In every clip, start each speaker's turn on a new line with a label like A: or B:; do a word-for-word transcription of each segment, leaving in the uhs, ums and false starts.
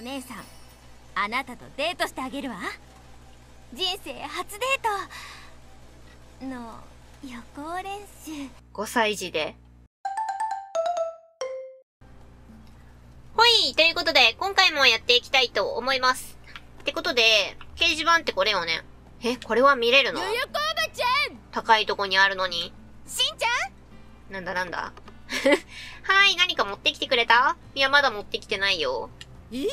A: お姉さん、あなたとデートしてあげるわ。人生初デートの予行練習。
B: ごさい児で。ほい、ということで、今回もやっていきたいと思います。ってことで、掲示板ってこれよね。え、これは見れるの？
A: よよこおばちゃん、
B: 高いとこにあるのに。
A: しんちゃん、
B: なんだなんだはい、何か持ってきてくれた？いや、まだ持ってきてないよ。
A: え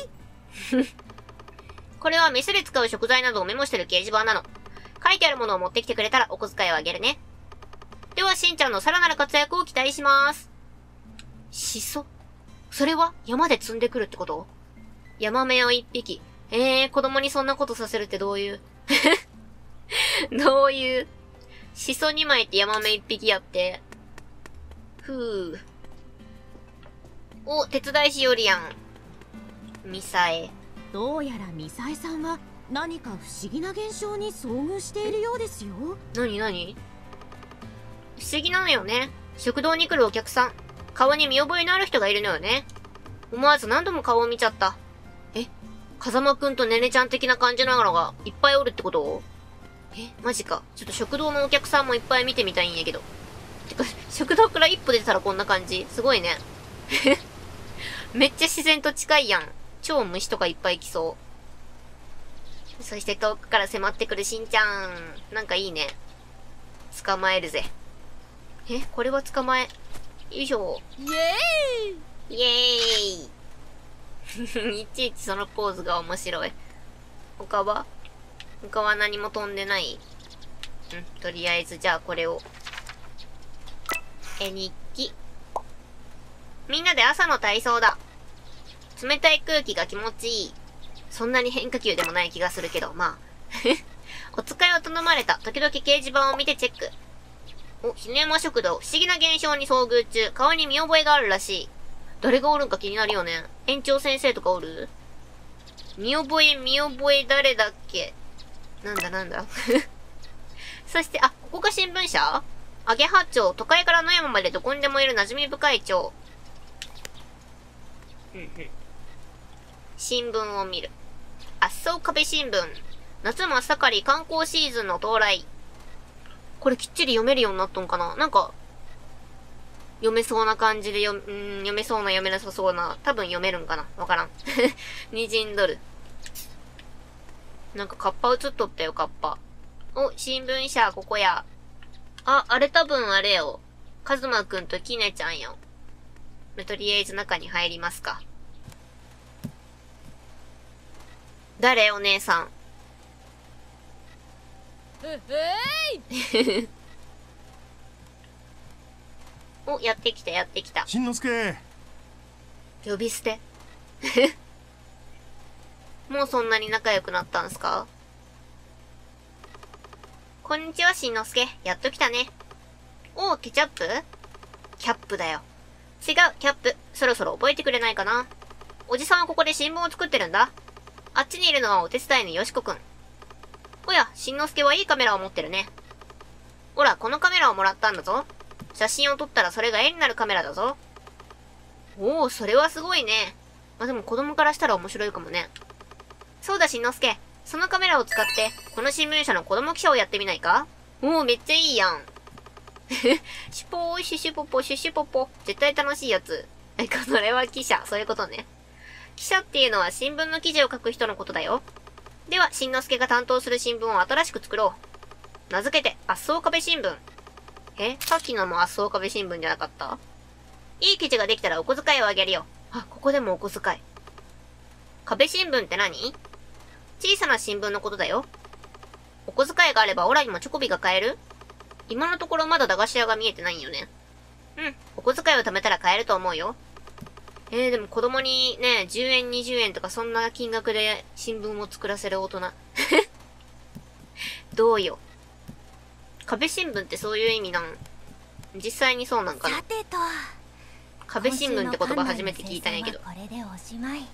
B: これは飯で使う食材などをメモしてる掲示板なの。書いてあるものを持ってきてくれたらお小遣いをあげるね。では、しんちゃんのさらなる活躍を期待します。しそ？それは山で積んでくるってこと？ヤマメを一匹。えー、子供にそんなことさせるってどういうどういうしそにまいってヤマメ一匹やって。ふぅ。お、手伝いしよりやん。ミサエ。
A: どうやらミサエさんは何か不思議な現象に遭遇しているようですよ。
B: なになに？不思議なのよね。食堂に来るお客さん。顔に見覚えのある人がいるのよね。思わず何度も顔を見ちゃった。え、風間くんとねねちゃん的な感じなのがいっぱいおるってこと？え、マジか。ちょっと食堂のお客さんもいっぱい見てみたいんやけど。てか、食堂から一歩出たらこんな感じ。すごいね。めっちゃ自然と近いやん。超虫とかいっぱい来そう。そして遠くから迫ってくるしんちゃん。なんかいいね。捕まえるぜ。え、これは捕まえ。よいしょ。
A: イエーイ
B: イエーイいちいちそのポーズが面白い。他は他は何も飛んでない？うん、とりあえずじゃあこれを。え、日記。みんなで朝の体操だ。冷たい空気が気持ちいい。そんなに変化球でもない気がするけど、まあ。お使いを頼まれた。時々掲示板を見てチェック。お、ひねま食堂。不思議な現象に遭遇中。顔に見覚えがあるらしい。誰がおるんか気になるよね。園長先生とかおる？見覚え、見覚え誰だっけ？なんだなんだそして、あ、ここが新聞社？アゲハ町。都会から野山までどこにでもいる馴染み深い町。うんうん。新聞を見る。あっそう壁新聞。夏真っ盛り観光シーズンの到来。これきっちり読めるようになっとんかな？なんか、読めそうな感じで読、うん、読めそうな読めなさそうな。多分読めるんかな？わからん。滲んどる。なんかカッパ映っとったよ、カッパ。お、新聞社、ここや。あ、あれ多分あれよ。カズマくんとキネちゃんよ。とりあえず中に入りますか。誰？お姉さん。
A: ええい
B: お、やってきた、やってきた。
C: しんのすけ。
B: 呼び捨てもうそんなに仲良くなったんすか？こんにちは、しんのすけ。やっと来たね。おう、ケチャップ？キャップだよ。違う、キャップ。そろそろ覚えてくれないかな。おじさんはここで新聞を作ってるんだ。あっちにいるのはお手伝いのよしこくん。おや、しんのすけはいいカメラを持ってるね。ほら、このカメラをもらったんだぞ。写真を撮ったらそれが絵になるカメラだぞ。おお、それはすごいね。まあ、でも子供からしたら面白いかもね。そうだ、しんのすけ。そのカメラを使って、この新聞社の子供記者をやってみないか？おお、めっちゃいいやん。シュポー、シュシュポポ、シュシュポポ。絶対楽しいやつ。え、それは記者。そういうことね。記者っていうのは新聞の記事を書く人のことだよ。では、しんのすけが担当する新聞を新しく作ろう。名付けて、あっそう壁新聞。え、さっきのもあっそう壁新聞じゃなかった？いい記事ができたらお小遣いをあげるよ。あ、ここでもお小遣い。壁新聞って何？小さな新聞のことだよ。お小遣いがあればオラにもチョコビが買える？今のところまだ駄菓子屋が見えてないよね。うん、お小遣いを貯めたら買えると思うよ。えー、でも子供にね、じゅうえんにじゅうえんとかそんな金額で新聞を作らせる大人。どうよ。壁新聞ってそういう意味なん？実際にそうなんかな？
A: さてと、
B: 壁新聞って言葉初めて聞いたんやけど。
A: これでおしまい。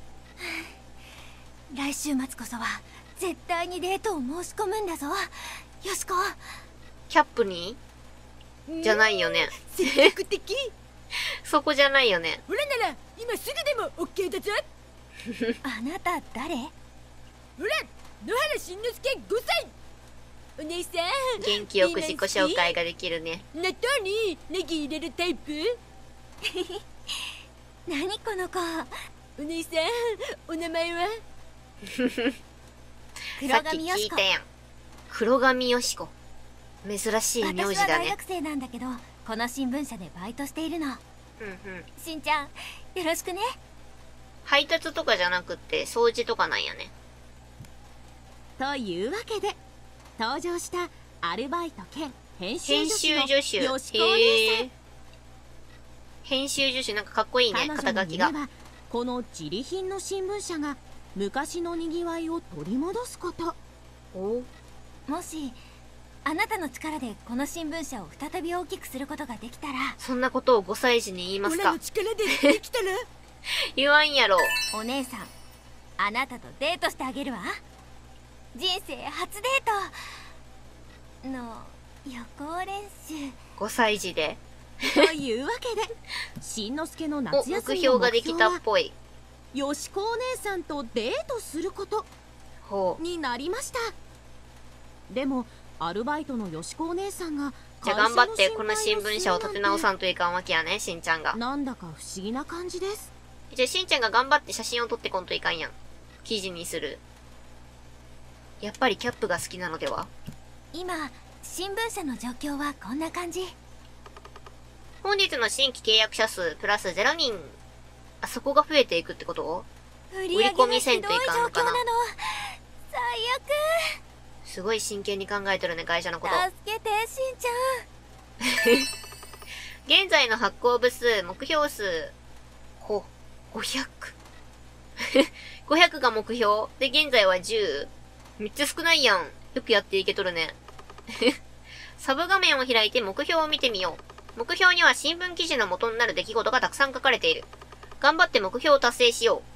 A: 来週末こそは絶対にデートを申し込むんだぞ、よしこ。
B: キャップに？じゃないよね。
A: 積極的。
B: そこじゃないよね。
A: ほらなら今すぐでも オーケー だぞ。 あなた誰？
C: ほら、野原しんのすけごさい。お姉さん、
B: 元気よく自己紹介ができるね。
C: 納豆にネギ入れるタイプ？
A: 何この子。
C: お姉さん、お名前は？
B: さっき
A: 黒髪よしこ。
B: 聞いたやん。黒髪よしこ。珍しい名字だね。
A: 私は大学生なんだけど、この新聞社でバイトしているの。
B: うんうん。
A: しんちゃん、よろしくね。
B: 配達とかじゃなくって掃除とかなんやね。
D: というわけで登場したアルバイト兼編集
B: 編
D: 助手の
B: 集助手。
D: よしこお姉さん。
B: へー編集助手なんかかっこいいね、
D: 彼
B: 肩書きが。
D: 女の夢はこの自利品の新聞社が昔のにぎわいを取り戻すこと。
B: お
A: もしあなたの力でこの新聞社を再び大きくすることができたら、
B: そんなことをごさい児に言いますか
C: 俺らの。力でできたら
B: 言わんやろ。
A: お姉さん、あなたとデートしてあげるわ。人生初デートの予行練習。
B: ごさい児で。
D: というわけでしんのすけの
B: お、
D: 夏
B: 目
D: 休みの目
B: 標ができ
D: 標は
B: たっぽい。
D: よしこお姉さんとデートすること
B: ほう。
D: になりました。でもアルバイトのよしこお姉さんが
B: じゃあ頑張ってこの新聞社を立て直さ
D: ん
B: んといかんわけやね、しんちゃんが。
D: なんだか不思議な感じです。
B: じゃあしんちゃんが頑張って写真を撮ってこんといかんやん。記事にする。やっぱりキャップが好きなのでは？
A: 今新聞社の状況はこんな感じ。
B: 本日の新規契約者数プラスゼロにん。あそこが増えていくってこと？
A: 売
B: り上げがひどい状況なの。
A: 最悪。
B: すごい真剣に考えてるね、会社のこと。
A: 助けてしんちゃん。
B: 現在の発行部数、目標数、ほ、ごひゃく。ごひゃくが目標で、現在はじゅう。めっちゃ少ないやん。よくやっていけとるね。サブ画面を開いて目標を見てみよう。目標には新聞記事の元になる出来事がたくさん書かれている。頑張って目標を達成しよ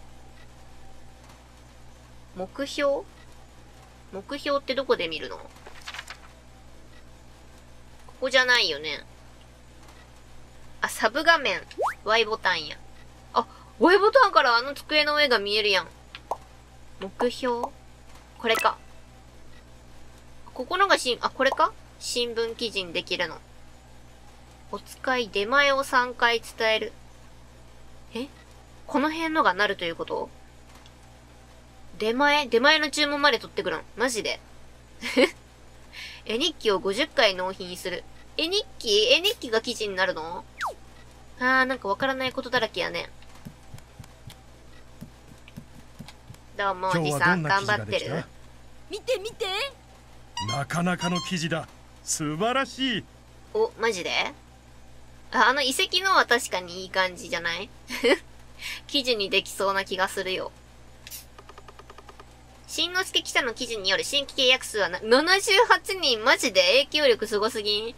B: う。目標？目標ってどこで見るの？ここじゃないよね。あ、サブ画面。Y ボタンや。あ、Y ボタンからあの机の上が見えるやん。目標？これか。ここのがしん、あ、これか？新聞記事にできるの。お使い出前をさんかい伝える。え？この辺のがなるということ？出前出前の注文まで取ってくるん。マジで。絵日記をごじゅっかい納品する。絵日記絵日記が記事になるの？あー、なんかわからないことだらけやね。どうも、おじさん、頑張ってる？
C: 見て見て。
E: なかなかの記事だ。素晴らしい。
B: お、マジで？あ、あの遺跡のは確かにいい感じじゃない？記事にできそうな気がするよ。しんのすけ記者の記事による新規契約数はなななじゅうはちにん。マジで影響力すごすぎん。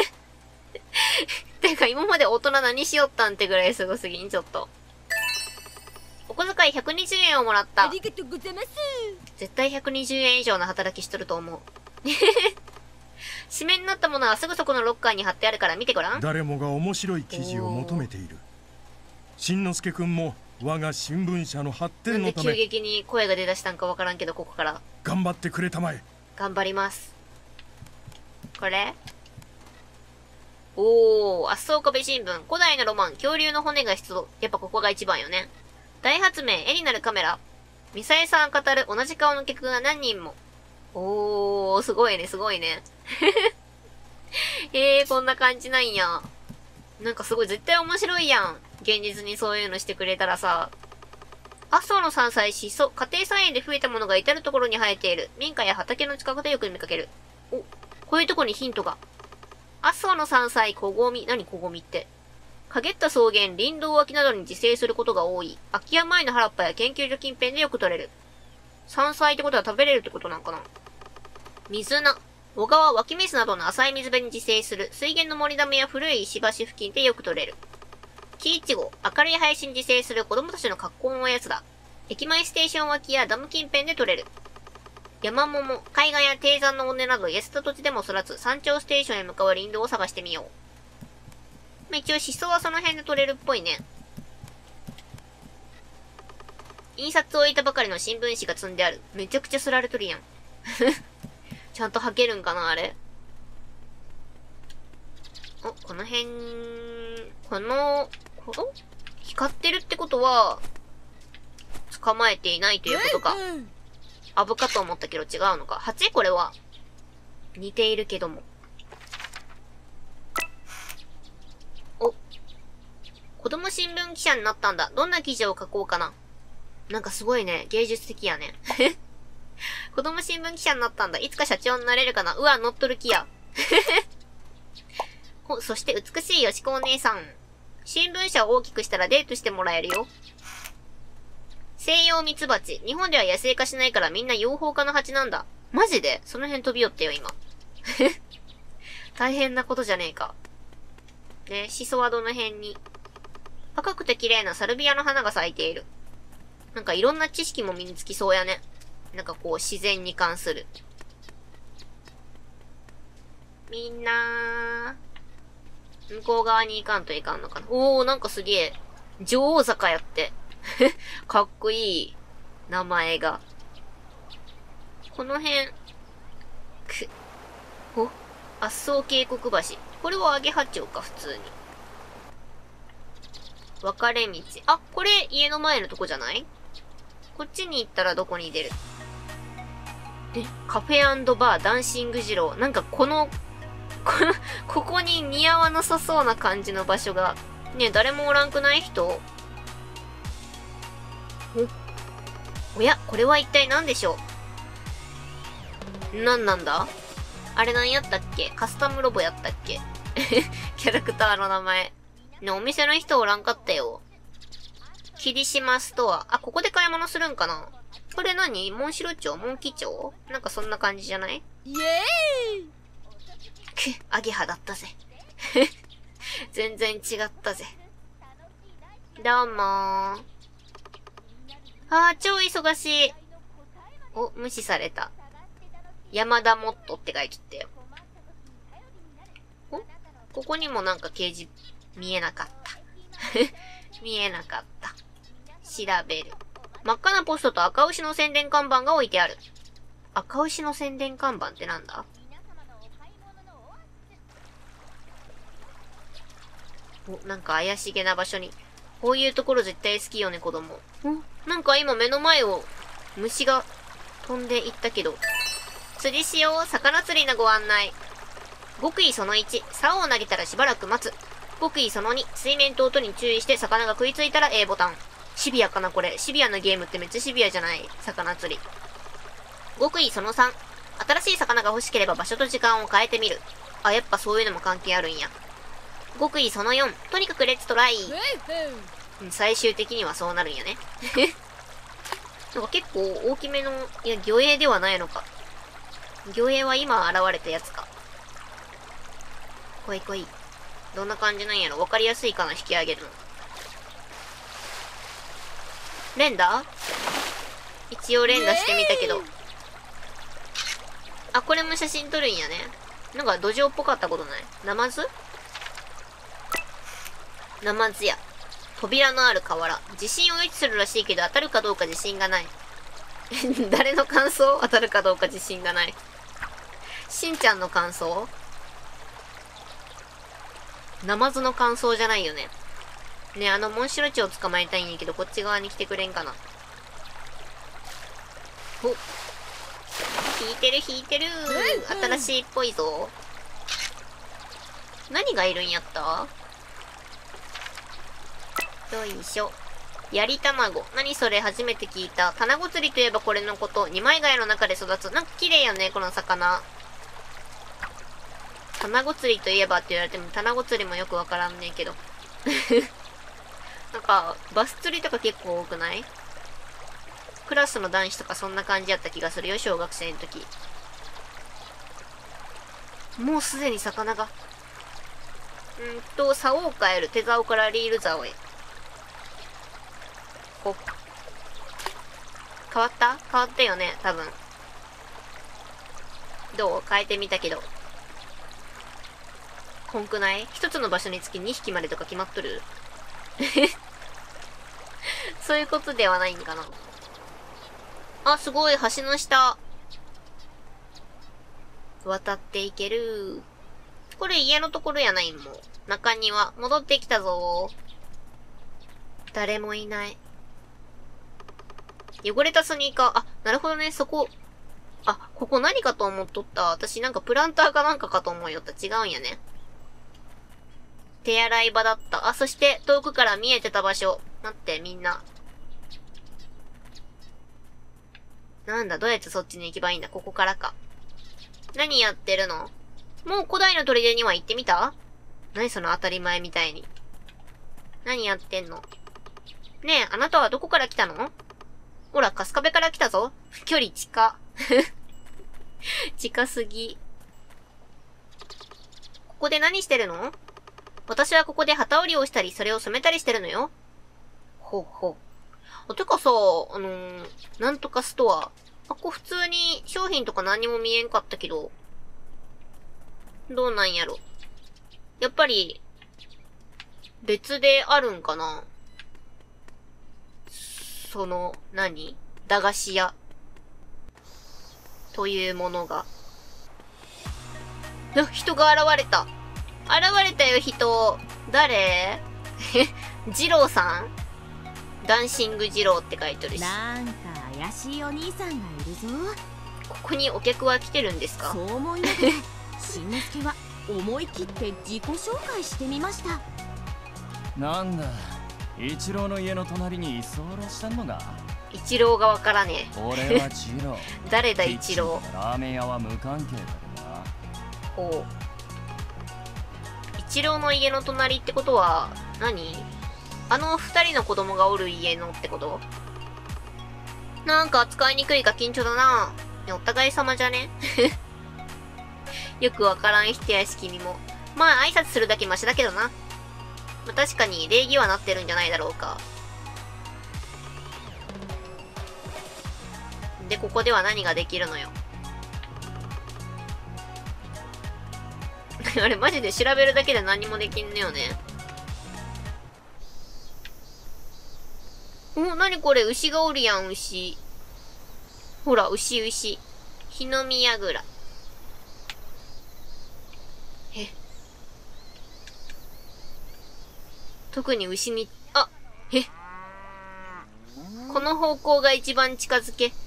B: てか今まで大人何しよったんってぐらいすごすぎん、ちょっと。お小遣いひゃくにじゅうえんをもらった。
C: ありがとうございます。
B: 絶対ひゃくにじゅうえん以上の働きしとると思う。紙面になったものはすぐそこのロッカーに貼ってあるから見てごらん。
E: 誰もが面白い記事を求めている。しんのすけくんも我が新聞社の発
B: なんで急
E: 展のため
B: 激に声が出だしたんかわからんけど、ここから
E: 頑張ってくれたまえ。
B: 頑張ります。これおー、圧倒壁新聞。古代のロマン、恐竜の骨が出土。やっぱここが一番よね。大発明、絵になるカメラ。ミサエさん語る同じ顔の客が何人も。おー、すごいね、すごいね。えー、こんな感じなんや。なんかすごい絶対面白いやん。現実にそういうのしてくれたらさ。阿蘇の山菜、シソ、家庭菜園で増えたものが至るところに生えている。民家や畑の近くでよく見かける。お、こういうとこにヒントが。阿蘇の山菜、小ゴミ。何小ゴミって。陰った草原、林道脇などに自生することが多い。空き家前の原っぱや研究所近辺でよく取れる。山菜ってことは食べれるってことなんかな。水菜。小川、湧き水などの浅い水辺に自生する。水源の森ダメや古い石橋付近でよく取れる。木イチゴ。明るい林に自生する子供たちの格好のおやつだ。駅前ステーション脇やダム近辺で取れる。山桃。海岸や低山の尾根など痩せた土地でも育つ山頂ステーションへ向かう林道を探してみよう。まあ、一応シソはその辺で取れるっぽいね。 印刷を置いたばかりの新聞紙が積んである。めちゃくちゃ擦られとるやん。ちゃんと履けるんかな、あれ。お、この辺、この、お光ってるってことは、捕まえていないということか。アブかと思ったけど違うのか。はち？これは。似ているけども。お。子供新聞記者になったんだ。どんな記事を書こうかな。なんかすごいね。芸術的やね。子供新聞記者になったんだ。いつか社長になれるかな。うわ、乗っとる気や。お、そして美しいよしこお姉さん。新聞社を大きくしたらデートしてもらえるよ。西洋ミツバチ。日本では野生化しないからみんな養蜂家の蜂なんだ。マジで？その辺飛び寄ってよ、今。大変なことじゃねえか。ね、シソはどの辺に。赤くて綺麗なサルビアの花が咲いている。なんかいろんな知識も身につきそうやね。なんかこう自然に関する。みんなー、向こう側に行かんといかんのかな。おー、なんかすげえ。女王坂やって。かっこいい。名前が。この辺。く。お、圧送渓谷橋。これはアゲハチョウか、普通に。分かれ道。あ、これ家の前のとこじゃない？こっちに行ったらどこに出る？え、カフェ&バーダンシング二郎。なんかこの、この、ここに似合わなさそうな感じの場所が。ねえ、誰もおらんくない人？お、おや、これは一体何でしょう？何なんだ？あれ何やったっけ？カスタムロボやったっけ？キャラクターの名前。ね、お店の人おらんかったよ。霧島ストア。あ、ここで買い物するんかな？これ何？モンシロチョウ？モンキチョウ？なんかそんな感じじゃない？
C: イエーイ。
B: く、アゲハだったぜ。全然違ったぜ。どうもー。あー、超忙しい。お、無視された。山田モットって書いてったよ。お？ここにもなんか掲示、見えなかった。見えなかった。調べる。真っ赤なポストと赤牛の宣伝看板が置いてある。赤牛の宣伝看板ってなんだ？お、なんか怪しげな場所に。こういうところ絶対好きよね、子供。お、なんか今目の前を虫が飛んでいったけど。釣りしよう。魚釣りのご案内。極意そのいち、竿を投げたらしばらく待つ。極意そのに、水面と音に注意して魚が食いついたら A ボタン。シビアかなこれ。シビアなゲームってめっちゃシビアじゃない？魚釣り。極意そのさん、新しい魚が欲しければ場所と時間を変えてみる。あ、やっぱそういうのも関係あるんや。極意そのよん、とにかくレッツトライ。最終的にはそうなるんやね。なんか結構大きめの、いや、魚影ではないのか。魚影は今現れたやつか。こいこい。どんな感じなんやろ？わかりやすいかな、引き上げるの。連打？一応連打してみたけど。あ、これも写真撮るんやね。なんか土壌っぽかったことない？ナマズ？ナマズや。扉のある河原。地震を予知するらしいけど当たるかどうか自信がない。誰の感想？当たるかどうか自信がない。しんちゃんの感想？ナマズの感想じゃないよね。ねえ、あのモンシロチョウを捕まえたいんやけど、こっち側に来てくれんかな。お、引いてる引いてるー。新しいっぽいぞ。何がいるんやった？よいしょ。やり卵。何それ？初めて聞いた。卵釣りといえばこれのこと。二枚貝の中で育つ。なんか綺麗やね、この魚。卵釣りといえばって言われても、卵釣りもよくわからんねんけど。なんか、バス釣りとか結構多くない？クラスの男子とかそんな感じやった気がするよ、小学生の時。もうすでに魚が。んーと、竿を変える。手竿からリール竿へ。こう。変わった？変わったよね、多分。どう？変えてみたけど。こんくない？一つの場所につきにひきまでとか決まっとる？そういうことではないんかな。 あ、すごい、橋の下。渡っていける。これ家のところやないもん。中庭、戻ってきたぞ。誰もいない。汚れたスニーカー。あ、なるほどね、そこ。あ、ここ何かと思っとった。私なんかプランターかなんかかと思うよった。違うんやね。手洗い場だった。あ、そして遠くから見えてた場所。待って、みんな。なんだ、どうやってそっちに行けばいいんだ。ここからか。何やってるの？もう古代の砦には行ってみた？何その当たり前みたいに。何やってんの？ねえ、あなたはどこから来たの？ほら、春日部から来たぞ。距離近。近すぎ。ここで何してるの？私はここで旗織りをしたり、それを染めたりしてるのよ。ほうほう。てかさ、あのー、なんとかストア。あ、こ普通に商品とか何も見えんかったけど。どうなんやろ。やっぱり、別であるんかな？その、何？駄菓子屋。というものが。あ、人が現れた。現れたよ、人。誰？ジローさん？ダンシングジローって書いてるし。
D: なんか怪しいお兄さんがいるぞ。
B: ここにお客は来てるんですか？
D: そう思いましてしんのすけは思い切って自己紹介してみました。
F: なんだ、一郎の家の隣に居候したのが。
B: 一郎がわからねえ。
F: 俺はジロー。
B: 誰だ一郎？
F: ラーメン屋は無関係だけどな。
B: ほう。一郎の家の隣ってことは何？あの二人の子供がおる家のってこと？なんか扱いにくいか緊張だな。ね、お互い様じゃね？よくわからん人やし君も。まあ挨拶するだけマシだけどな。まあ、確かに礼儀はなってるんじゃないだろうか。で、ここでは何ができるのよ。あれマジで調べるだけで何もできんのよね。お、なにこれ、牛がおるやん、牛。ほら、牛、牛。火の見櫓。え。特に牛に、あ、え。この方向が一番近づけ。く。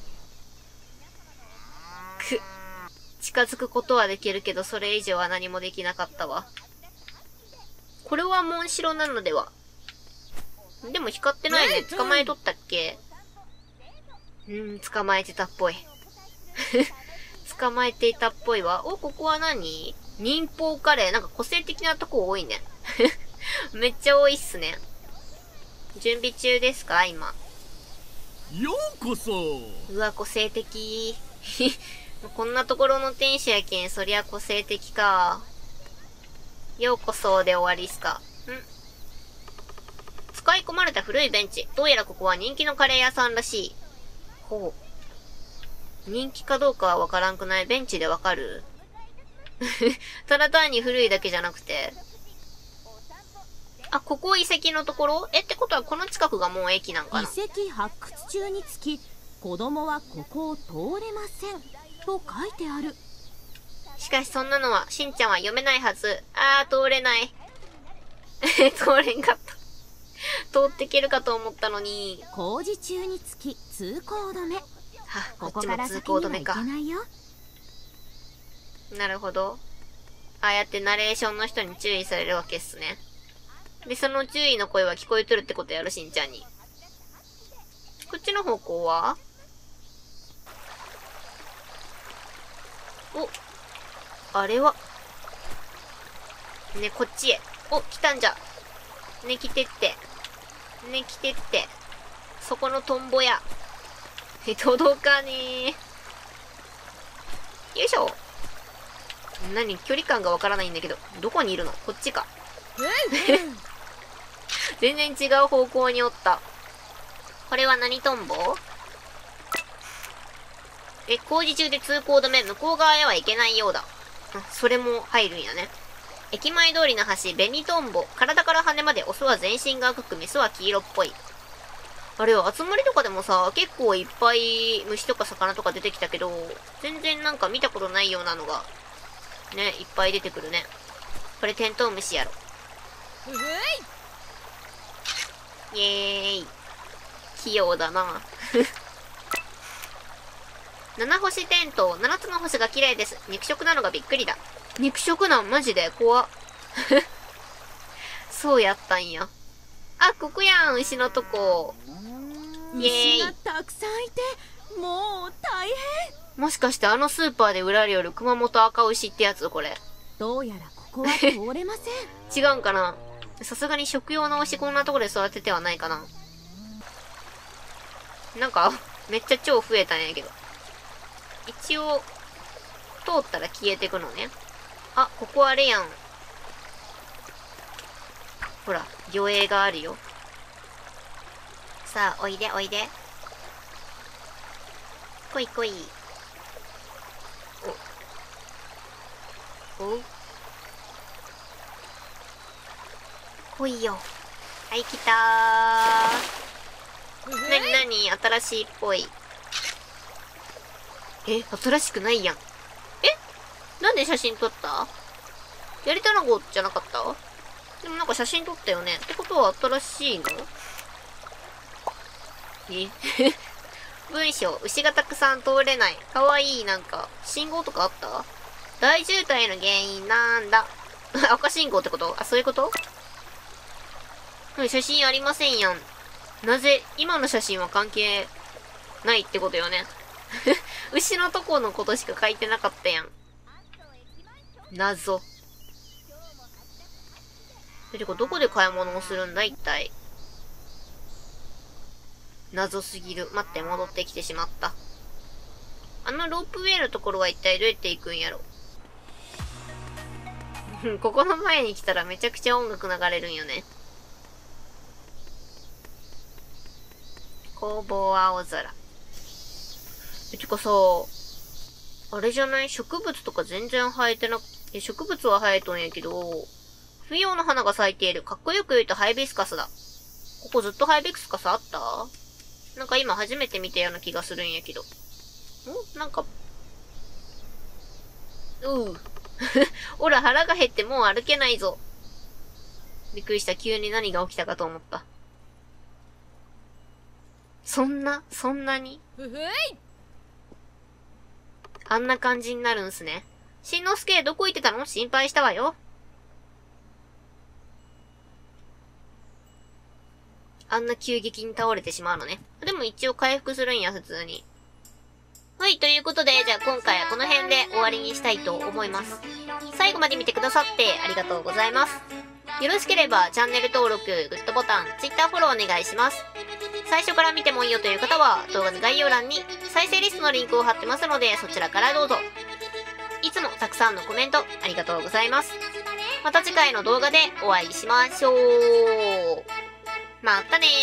B: 近づくことはできるけど、それ以上は何もできなかったわ。これは紋白なのでは？でも光ってないね。捕まえとったっけ？うん、捕まえてたっぽい。捕まえていたっぽいわ。お、ここは何？忍法カレー。なんか個性的なとこ多いね。めっちゃ多いっすね。準備中ですか今。
E: ようこそ。
B: うわ、個性的。こんなところの店主やけん、そりゃ個性的か。ようこそで終わりっすか。ん？使い込まれた古いベンチ。どうやらここは人気のカレー屋さんらしい。ほう。人気かどうかはわからんくない？ベンチでわかる？ただ単に古いだけじゃなくて。あ、ここ遺跡のところ？え、ってことはこの近くがもう駅なんかな？
D: 遺跡発掘中につき、子供はここを通れません。と書いてある。
B: しかしそんなのは、しんちゃんは読めないはず。あー、通れない。通れんかった。通っていけるかと思ったのに。
D: 工事中につき通行止め。
B: は、こ
D: ここ
B: っちも通
D: から先には
B: 行止めか。
D: 行けないよ。
B: なるほど。ああやってナレーションの人に注意されるわけっすね。で、その注意の声は聞こえとるってことやろ、しんちゃんに。こっちの方向は？お、あれは？ね、こっちへ。お、来たんじゃ。ね、来てって。ね、来てって。そこのトンボや。え、届かねー。よいしょ。何？距離感がわからないんだけど。どこにいるの？こっちか。全然違う方向におった。これは何トンボ？え、工事中で通行止め、向こう側へは行けないようだ。それも入るんやね。駅前通りの橋、ベニトンボ。体から羽までオスは全身が赤く、メスは黄色っぽい。 あれは集まりとかでもさ、結構いっぱい虫とか魚とか出てきたけど、全然なんか見たことないようなのが、ね、いっぱい出てくるね。これテントウムシやろ。
C: ふふい。
B: イエーイ。器用だな。七星テントウ、七つの星が綺麗です。肉食なのがびっくりだ。肉食なんマジで怖っ。そうやったんや。あ、ここやん、牛のとこ。イエーイ。
D: 牛がたくさんいてもう大変。
B: もしかしてあのスーパーで売られよる熊本赤牛ってやつこれ。
D: どうやらここは通れません。
B: 違うんかな。さすがに食用の牛こんなとこで育ててはないかな。なんか、めっちゃ超増えたんやけど。一応、通ったら消えてくのね。あ、ここあれやん。ほら、魚影があるよ。さあ、おいでおいで。来い来い。お。おう。来いよ。はい、来たー。なになに新しいっぽい。え、新しくないやん。え、なんで写真撮った？やりたなごじゃなかった？でもなんか写真撮ったよね。ってことは新しいの？え文章、牛がたくさん通れない。かわいい、なんか、信号とかあった？大渋滞の原因なんだ。赤信号ってこと？あ、そういうこと？写真ありませんやん。なぜ、今の写真は関係ないってことよね。牛のとこのことしか書いてなかったやん。謎。てか、どこで買い物をするんだ一体。謎すぎる。待って、戻ってきてしまった。あのロープウェイのところは一体どうやって行くんやろ。ここの前に来たらめちゃくちゃ音楽流れるんよね。工房青空。え、てかさ、あれじゃない？植物とか全然生えてなくて、植物は生えとんやけど、不要の花が咲いている。かっこよく言うとハイビスカスだ。ここずっとハイビスカスあった？なんか今初めて見たような気がするんやけど。ん？なんか、うう。おら腹が減ってもう歩けないぞ。びっくりした。急に何が起きたかと思った。そんなそんなに
C: ふふい。
B: あんな感じになるんすね。しんのすけ、どこ行ってたの？心配したわよ。あんな急激に倒れてしまうのね。でも一応回復するんや、普通に。はい、ということで、じゃあ今回はこの辺で終わりにしたいと思います。最後まで見てくださってありがとうございます。よろしければチャンネル登録、グッドボタン、Twitter フォローお願いします。最初から見てもいいよという方は動画の概要欄に再生リストのリンクを貼ってますのでそちらからどうぞ。いつもたくさんのコメントありがとうございます。また次回の動画でお会いしましょう。またね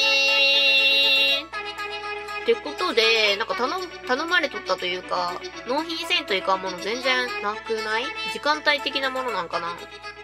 B: ー。ってことで、なんか頼、頼まれとったというか、納品せんといかんもの全然なくない？時間帯的なものなんかな？